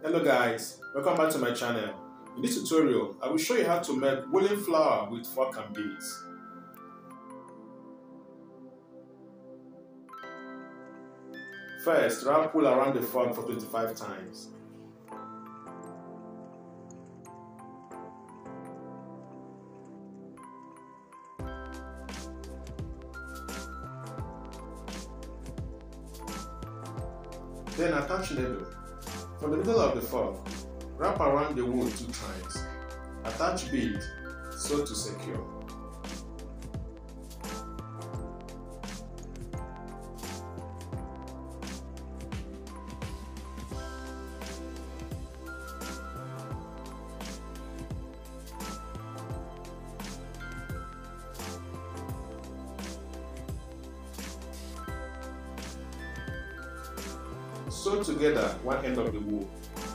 Hello guys, welcome back to my channel. In this tutorial, I will show you how to make woolen flower with fork and beads. First, wrap wool around the fork for 25 times. Then attach needle. From the middle of the fork, wrap around the wool 2 times. Attach bead, sew to secure. Sew together one end of the wool.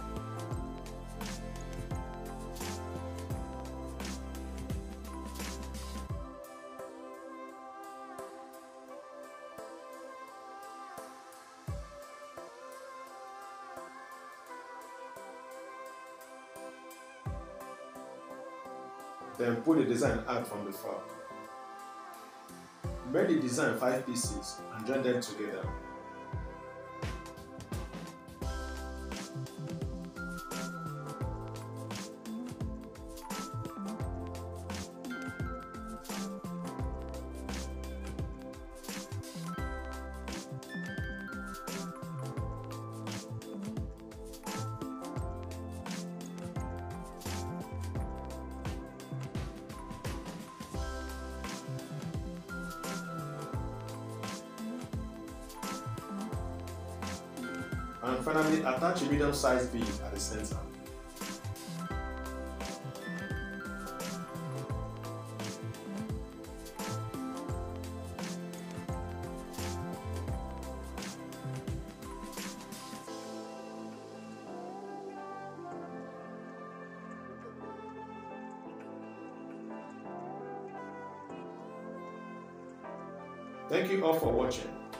Then pull the design out from the fork. Make the design 5 pieces and join them together. And finally, attach a medium-sized bead at the center. Thank you all for watching.